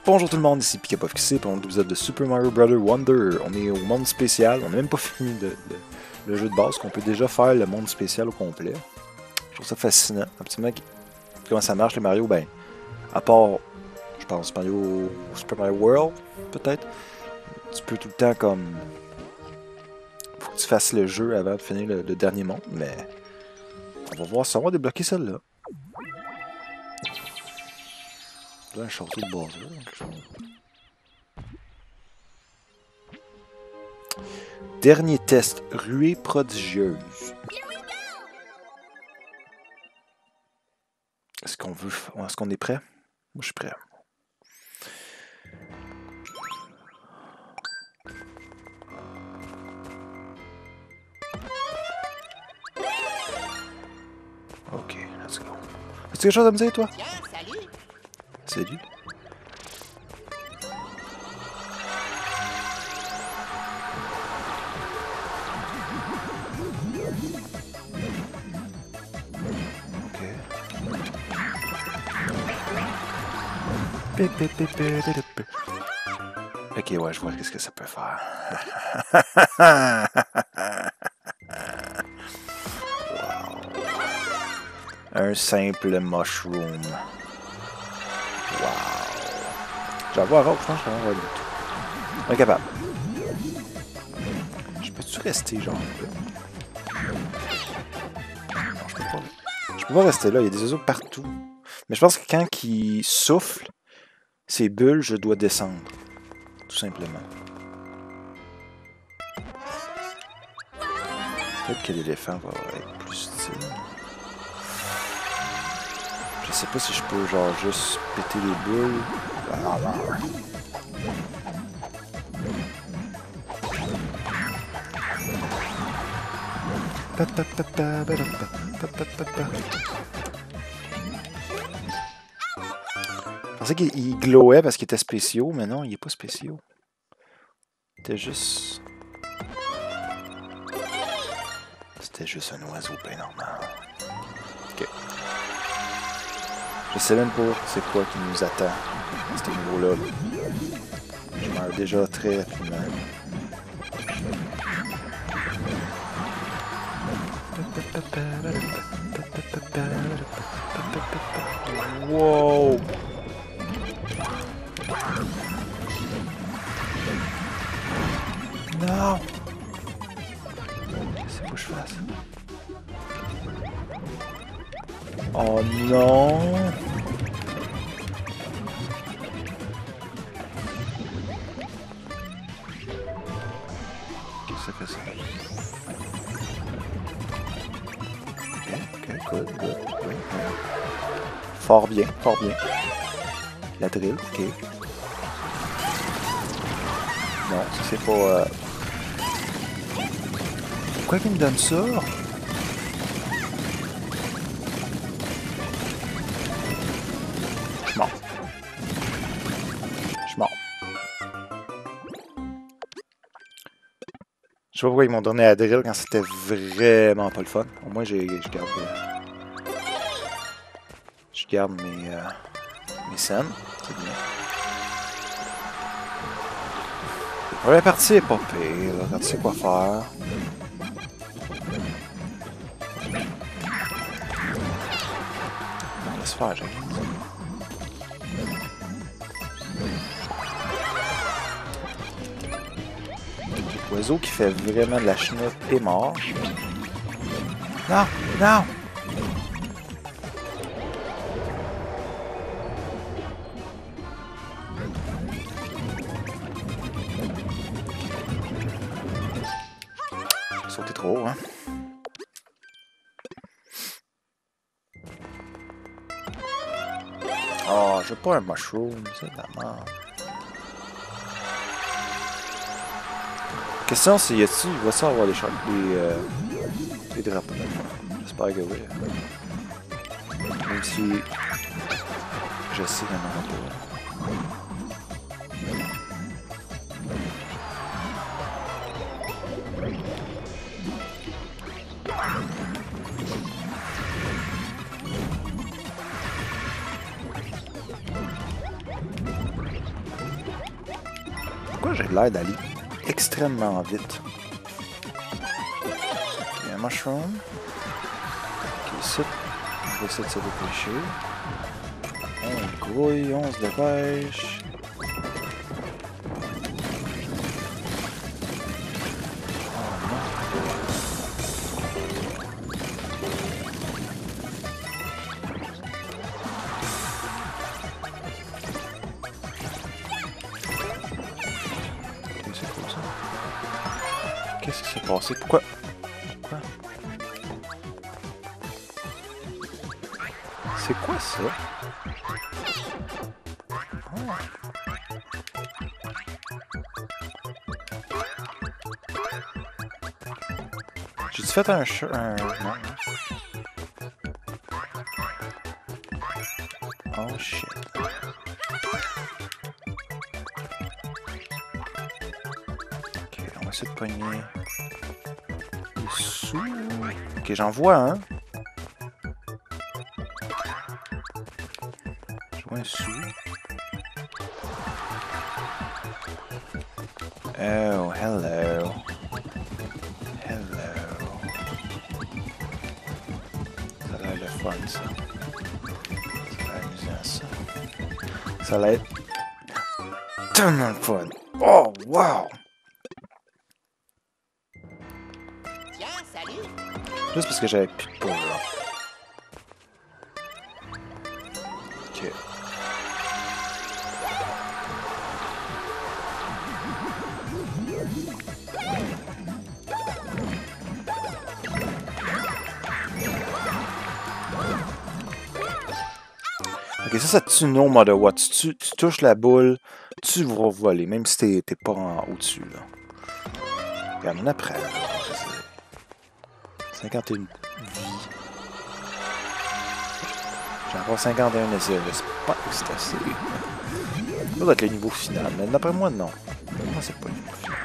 Bonjour tout le monde, ici PikaPofXC pour un nouvel épisode de Super Mario Bros. Wonder. On est au monde spécial, on n'a même pas fini le jeu de base, qu'on peut déjà faire le monde spécial au complet. Je trouve ça fascinant. Absolument, comment ça marche les Mario, ben, à part, je pense, Super Mario World, peut-être, tu peux tout le temps comme... Faut que tu fasses le jeu avant de finir le dernier monde, mais on va voir si on va débloquer celle-là. Là, un château de Bowser, quelque chose. Dernier test, ruée prodigieuse. Est-ce qu'on est prêt? Moi, je suis prêt. Ok, let's go. As-tu quelque chose à me dire, toi? Tiens, salut! Salut. Ok, ouais, je vois qu'est-ce que ça peut faire. Wow. Un simple mushroom. Wow. Je vais avoir je pense que je vais avoir du tout. Incapable. Je peux-tu rester genre là? Non, je peux pas. Je peux pas rester là, il y a des oiseaux partout. Mais je pense que quand il souffle, ces bulles, je dois descendre. Tout simplement. Peut-être que l'éléphant va être plus stylé. Je sais pas si je peux genre juste péter les boules. Je pensais qu'il glowait parce qu'il était spéciaux, mais non, il est pas spéciaux. Il était juste... C'était juste un oiseau bien normal. Ok. Je sais même pas c'est quoi qui nous attend à ce niveau-là. Je meurs déjà très rapidement. Wow! Non! Qu'est-ce que je fasse? Oh non! Qu'est-ce que ça fait ça? Ok, good. Oui. Fort bien, fort bien. La drill, ok. Non, ça c'est pas... Pourquoi qu'il me donne ça? Je suis mort. Je suis mort. Je sais pas pourquoi ils m'ont donné la drill quand c'était vraiment pas le fun. Au moins, je garde mes scènes. C'est bien. La première partie est pas pire, là, quand tu sais quoi faire. Non, laisse faire, Jacques. L'oiseau qui fait vraiment de la chenoute est mort. Non! Non! J'ai sauté trop haut, hein? Oh, je veux pas un mushroom, c'est de la merde. Question c'est, va-t-il avoir des drapeaux? J'espère que oui. Même si je sais qu'il n'y en aura pas. Pourquoi j'ai l'air d'aller extrêmement vite? Il y a un mushroom. Ok, ici. On va essayer de se dépêcher. On grouille, on se dépêche. Qu'est-ce qui s'est passé? Pourquoi? Quoi? C'est quoi ça? Oh. J'ai-tu fait un... Non. Oh shit. Ok, on va essayer de pogner... les sous. Ok, j'en vois un. Je vois un sou. Oh, hello. Hello. Ça a l'air le fun, ça. Ça a l'air amusant, ça. Ça a l'air tellement fun. Oh, wow! Tiens, salut! Juste parce que j'avais plus de power. Ok. Ok, ça tue no matter what. Tu touches la boule, tu vas voler, même si t'es pas au-dessus, là. Regarde, on apprend. 51 vies. J'ai encore 51 essais. J'espère que c'est assez. Ça doit être le niveau final, mais d'après moi, non. Moi, c'est pas le niveau final.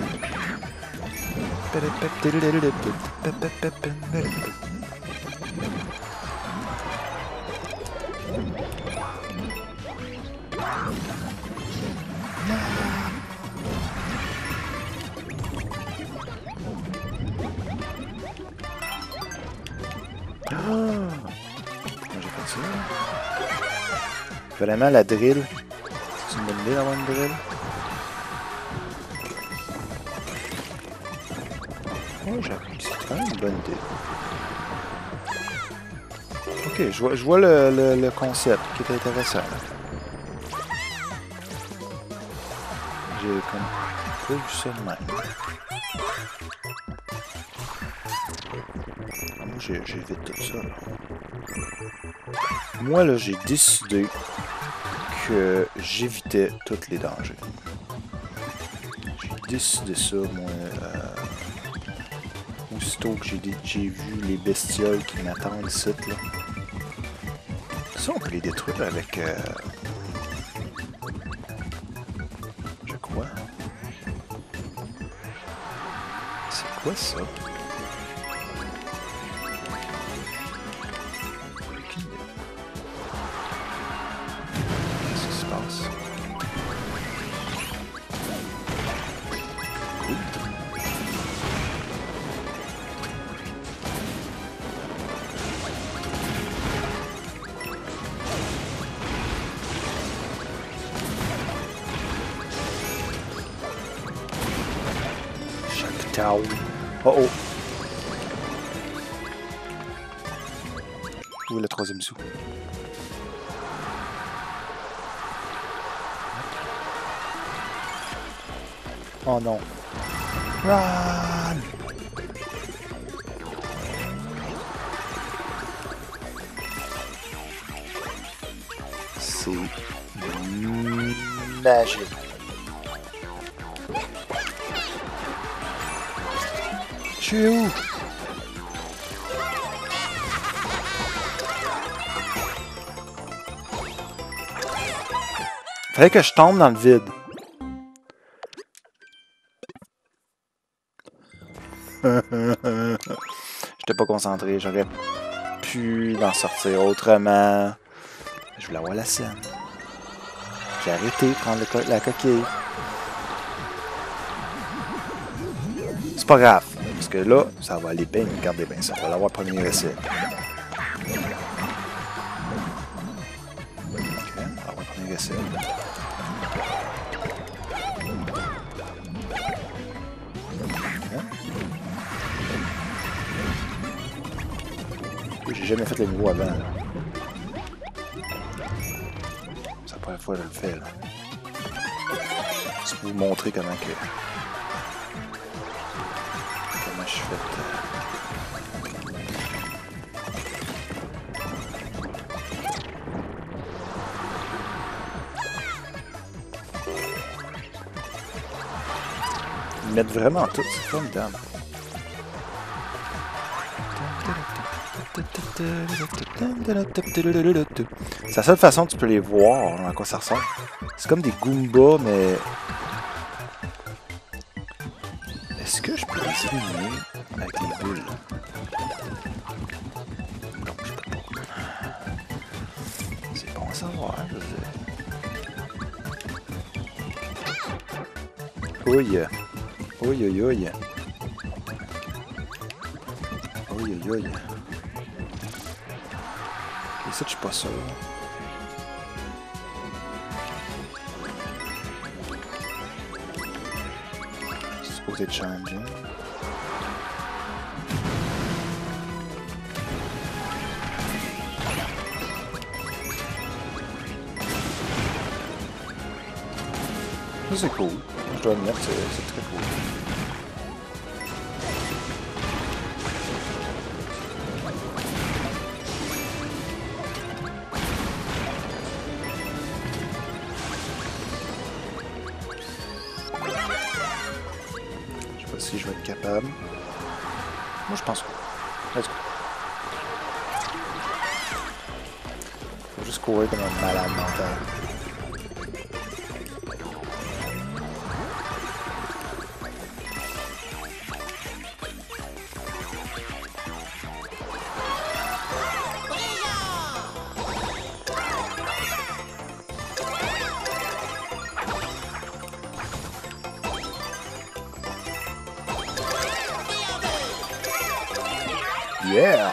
J'ai fait ça. Vraiment, la drill. C'est une bonne idée d'avoir une drill. Oh, c'est quand même une bonne idée. Ok, je vois le concept qui est intéressant. J'ai comme pas vu ça de même. Moi, j'évite tout ça. Là. Moi, là, j'ai décidé que j'évitais tous les dangers. J'ai décidé ça, moi, aussitôt que j'ai vu les bestioles qui m'attendent ici, là. Ça, on peut les détruire avec... je crois. C'est quoi ça? Qu'est-ce qui se passe? Ciao. Oh oh. Où est le troisième sou? Oh non. Run! C'est magique. Je suis où? Fallait que je tombe dans le vide. J'étais pas concentré, j'aurais pu en sortir autrement. Je voulais avoir la scène. J'ai arrêté de prendre la coquille. pas grave, parce que là, ça va aller bien, regardez bien ça. On va l'avoir premier essai. Ok, on va l'avoir premier essai. J'ai jamais fait le niveau avant. Là. C'est la première fois que je le fais. Là. C'est pour vous montrer comment je suis fait. Ils mettent vraiment tout, c'est formidable. C'est la seule façon que tu peux les voir, à quoi ça ressemble. C'est comme des Goombas, mais... Est-ce que je peux les éliminer avec les bulles? Non, je peux pas. C'est bon à savoir, je veux dire. Ouille. Ouille, ouille, ouille. Ouille, ouille, ouille. Et ça, je suis pas sûr. C'est supposé être challenging. Ça, c'est cool. Je dois admettre, c'est très cool. Je sais pas si je vais être capable. Moi, je pense que... Let's go. Faut juste courir comme un malade mental. Yeah!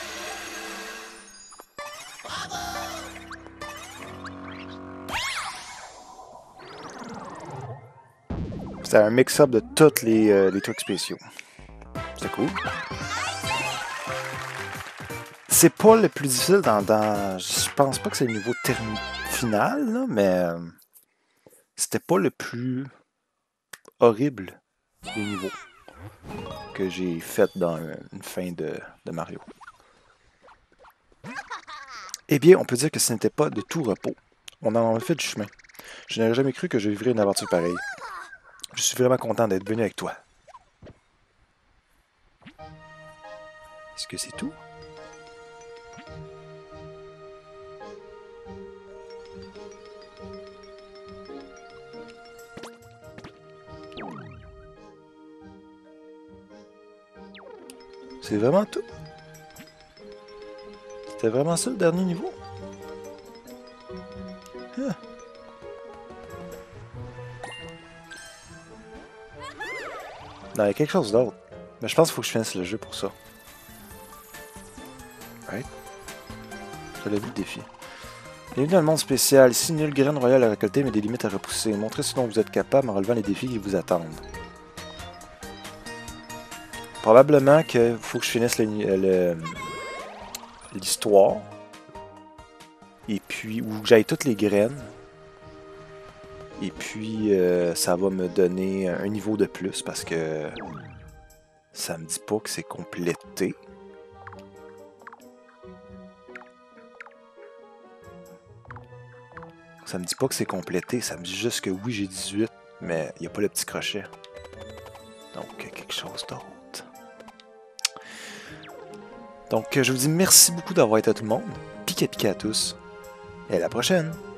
C'était un mix-up de tous les trucs spéciaux. C'était cool. C'est pas le plus difficile dans... Je pense pas que c'est le niveau final, là, mais... c'était pas le plus horrible des niveaux que j'ai fait dans une fin de Mario. Eh bien, on peut dire que ce n'était pas de tout repos. On en a fait du chemin. Je n'aurais jamais cru que je vivrais une aventure pareille. Je suis vraiment content d'être venu avec toi. Est-ce que c'est tout? C'est vraiment tout? C'était vraiment ça le dernier niveau? Huh. Non, il y a quelque chose d'autre. Mais je pense qu'il faut que je finisse le jeu pour ça. Right? J'ai vu le défi. Bienvenue dans le monde spécial. Ici, nulle graine royale à récolter, mais des limites à repousser. Montrez ce dont vous êtes capable en relevant les défis qui vous attendent. Probablement qu'il faut que je finisse l'histoire. Et puis, ou que j'aille toutes les graines. Et puis, ça va me donner un niveau de plus parce que ça me dit pas que c'est complété. Ça me dit pas que c'est complété, ça me dit juste que oui, j'ai 18, mais il n'y a pas le petit crochet. Donc, quelque chose d'autre. Donc, je vous dis merci beaucoup d'avoir été à tout le monde. Piqué à tous. Et à la prochaine!